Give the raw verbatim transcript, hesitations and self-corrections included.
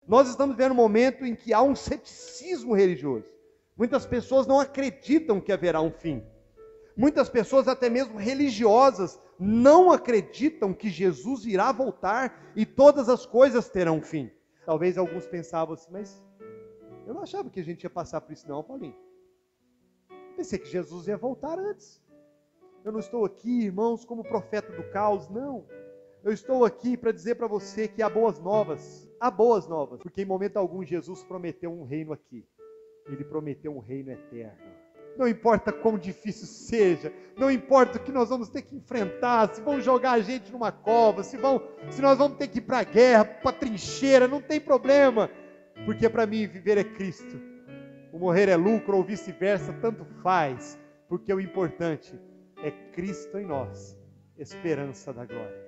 Nós estamos vivendo um momento em que há um ceticismo religioso. Muitas pessoas não acreditam que haverá um fim. Muitas pessoas, até mesmo religiosas, não acreditam que Jesus irá voltar e todas as coisas terão fim. Talvez alguns pensavam assim, mas eu não achava que a gente ia passar por isso não, Paulinho. Pensei que Jesus ia voltar antes. Eu não estou aqui, irmãos, como profeta do caos, não. Eu estou aqui para dizer para você que há boas novas. Há boas novas, porque em momento algum Jesus prometeu um reino aqui. Ele prometeu um reino eterno. Não importa quão difícil seja, não importa o que nós vamos ter que enfrentar, se vão jogar a gente numa cova, se, vão, se nós vamos ter que ir para a guerra, para a trincheira, não tem problema. Porque para mim viver é Cristo. O morrer é lucro ou vice-versa, tanto faz. Porque o importante é Cristo em nós, esperança da glória.